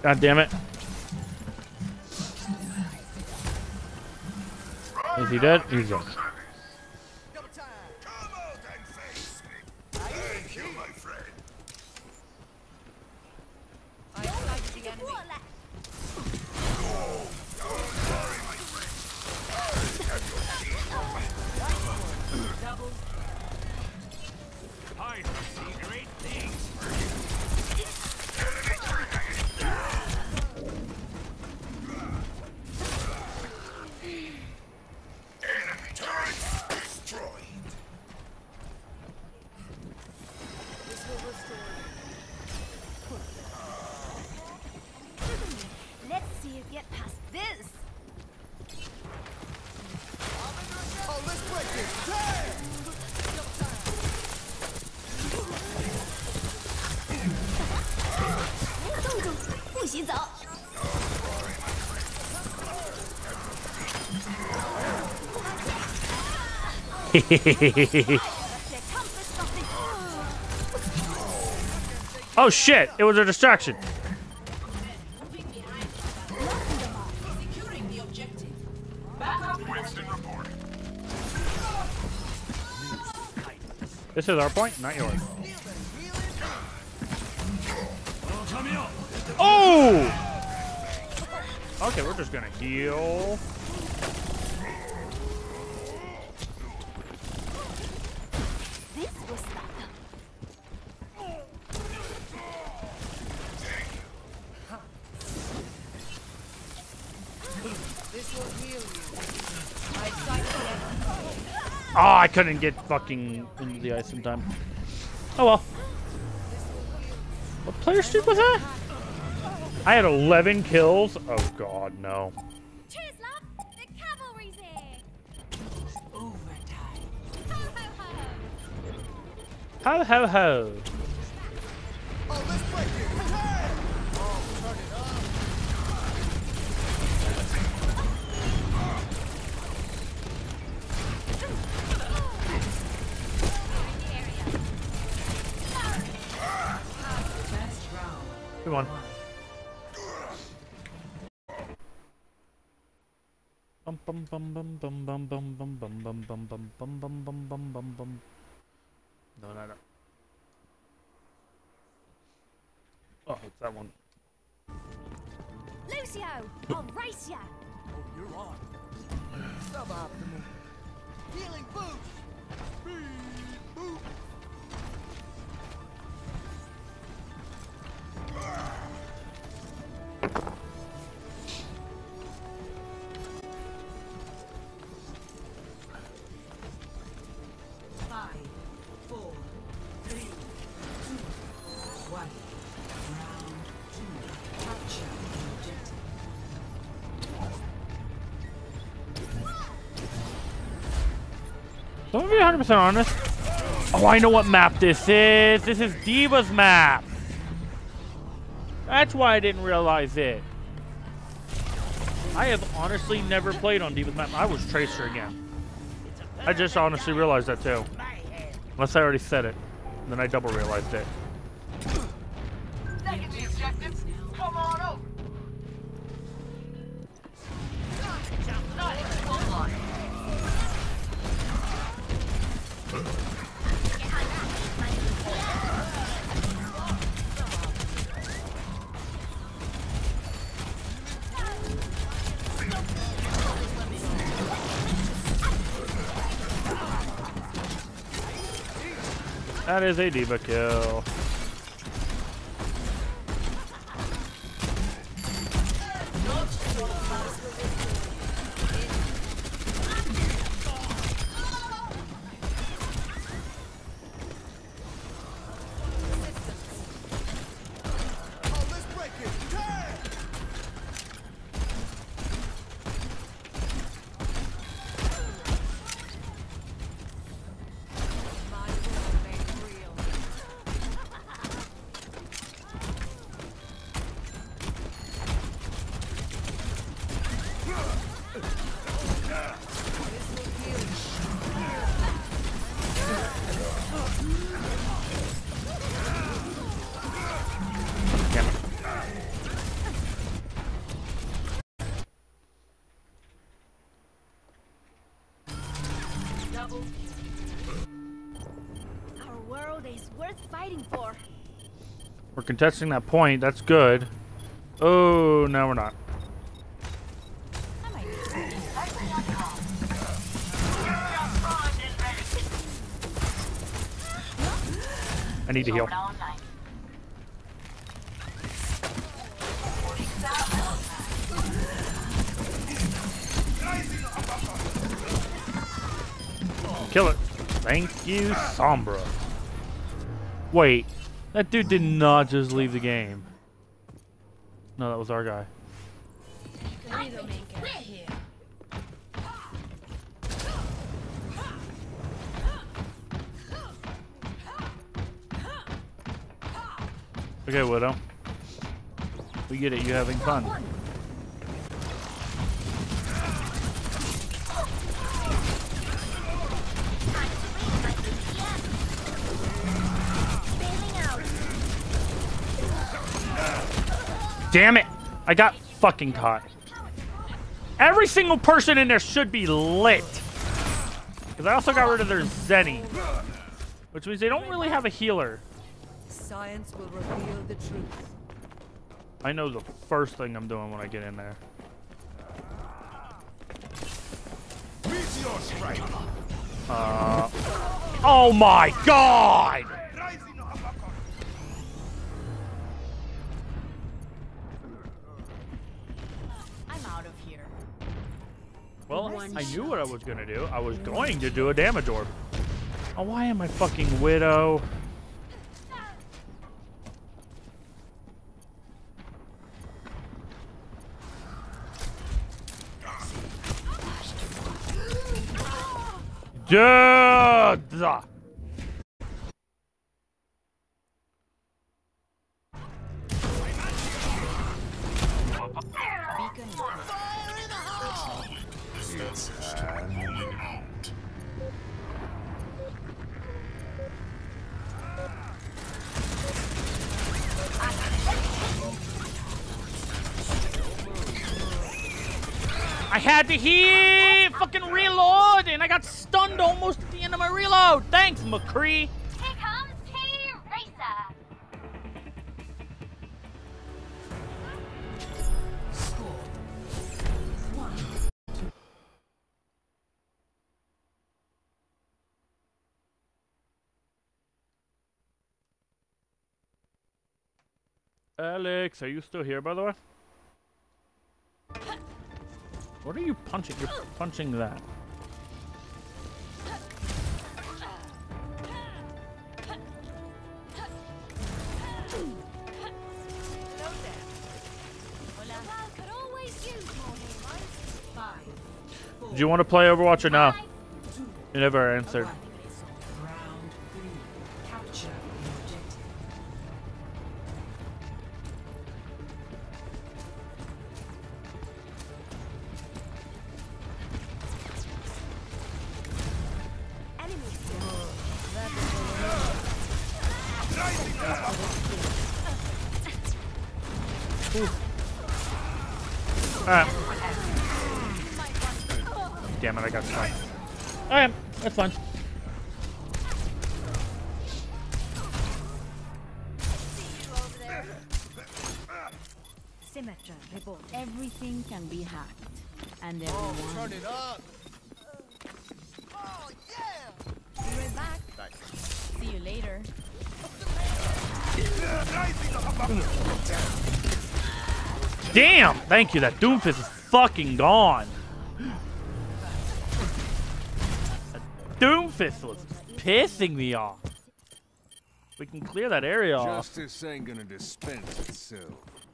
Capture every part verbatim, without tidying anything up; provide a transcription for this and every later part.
God damn it. Is he dead? He's dead. Oh shit, it was a distraction. This is our point, not yours. Oh! Okay, we're just gonna heal. Oh, I couldn't get fucking into the ice in time. Oh well. What player streak was that? I had eleven kills. Oh god, no. Cheers, love. The cavalry's here. Overtime. Ho ho ho. Ho ho ho. Oh, let's break it. Hey! Oh, turn it up. Come on. Bum bum bum bum bum bum bum bum bum bum bum bum bum bum bum bum bum bum. No, no, no. Oh, it's that one. Lucio, I'll race ya. Oh, you're on. Suboptimal. Healing boost. Speed boost. Five, four, three, two, one. Round two. Capture the objective. Let me be one hundred percent honest. Oh, I know what map this is. This is D.Va's map. That's why I didn't realize it. I have honestly never played on D.Va's map. I was Tracer again. I just honestly realized that too. Unless I already said it. Then I double realized it. Taking the objectives. Come on over. That is a D.Va kill. Nowadays worth fighting for. We're contesting that point. That's good. Oh, no, we're not. I might need some ease. I need to heal. Kill it. Thank you, Sombra. Wait, that dude did not just leave the game. No, that was our guy. Okay, Widow. We get it, you having fun. Damn it! I got fucking caught. Every single person in there should be lit. Because I also got rid of their Zenny. Which means they don't really have a healer. Science will reveal the truth. I know the first thing I'm doing when I get in there. Meteor strike. Uh, oh my god! I'm out of here. Well, I knew what I was gonna do. I was going to do a damage orb. Oh, why am I fucking Widow? Duh! I had to hit fucking reload and I got stunned almost at the end of my reload. Thanks, McCree. Here comes T-Racer. Score one. Alex, are you still here, by the way? What are you punching? You're punching that. Could always use more heroes. Five. Four. Do you want to play Overwatch or no? Two. You never answered. One. Round three. Capture the objective. Alright. Damn it, I got stuck. Alright, that's fine. Symmetra report. Everything can be hacked. And Oh, everyone. turn it up. Oh, yeah. Be right back. See you later. Damn! Thank you, that Doomfist is fucking gone. That Doomfist was pissing me off. We can clear that area off. Justice ain't gonna dispense itself.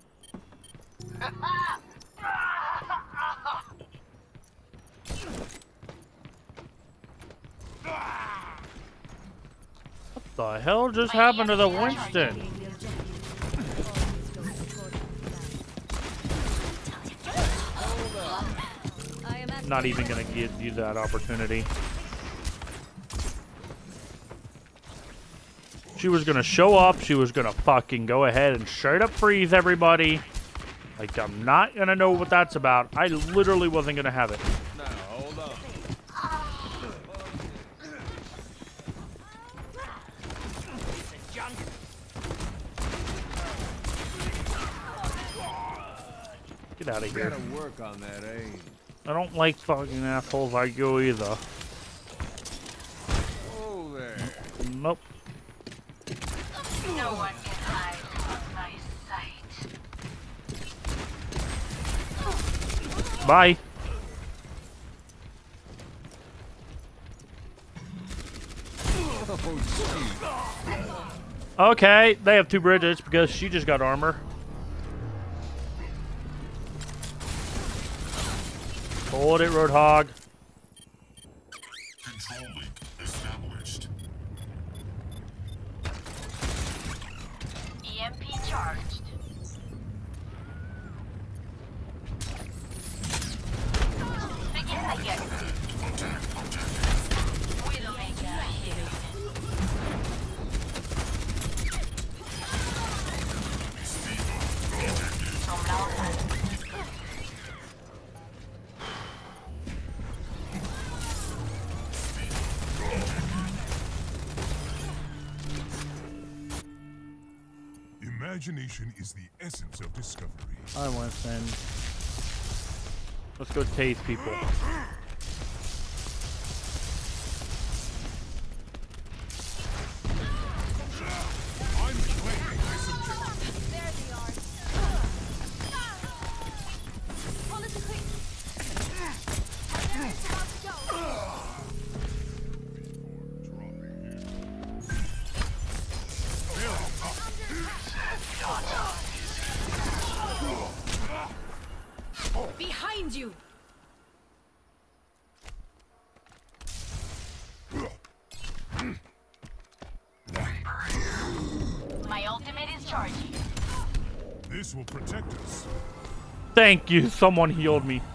What the hell just happened to the Winston? Not even gonna give you that opportunity. She was gonna show up, she was gonna fucking go ahead and straight up freeze everybody. Like, I'm not gonna know what that's about. I literally wasn't gonna have it. Now, hold on. Get out of here. Gotta work on that aim. I don't like fucking assholes like you either. Oh there. Nope. No one can hide from my sight. Bye. Okay, they have two bridges because she just got armor. Hold it, Roadhog. Control link established. E M P charged. Begin again. Widowmaker here. Imagination is the essence of discovery. I want to send. Let's go tase people. I'm claiming this objective. There they are. Pull it quick. There's about to go. Behind you. My ultimate is charging. This will protect us. Thank you. Someone healed me.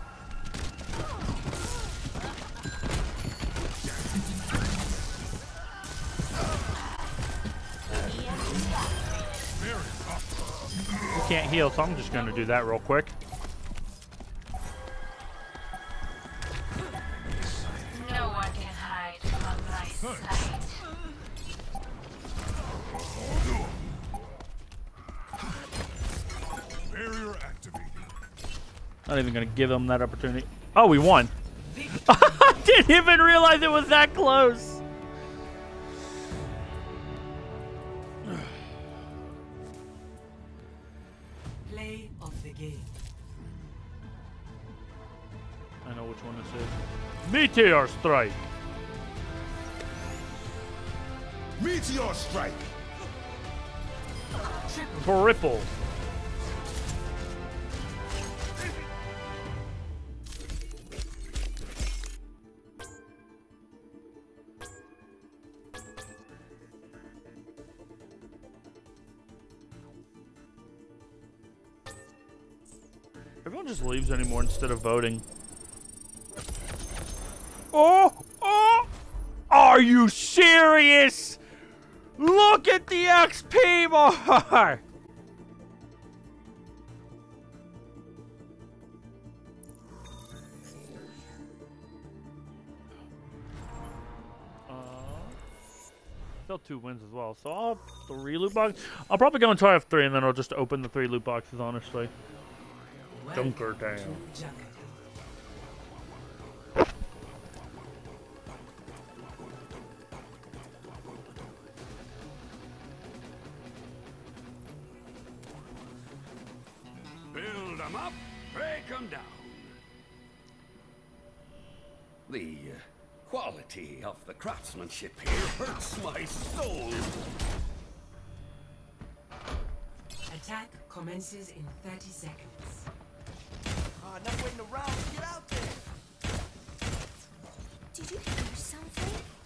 You can't heal, so I'm just gonna do that real quick. No one can hide from my sight. Barrier activated. Not even gonna give them that opportunity. Oh, we won. I didn't even realize it was that close. Play of the game. I know which one this is. Meteor Strike. Meteor strike. Triple. Everyone just leaves anymore instead of voting. Oh! Oh! Are you serious? Look at the X P bar! Uh, still two wins as well. So I'll have three loot boxes. I'll probably go and try have three, and then I'll just open the three loot boxes, honestly. Junker Town. Junker. Build them up, break them down. The uh, quality of the craftsmanship here hurts my soul. Attack commences in thirty seconds. Ah, not waiting around. Get out there. Did you hear something?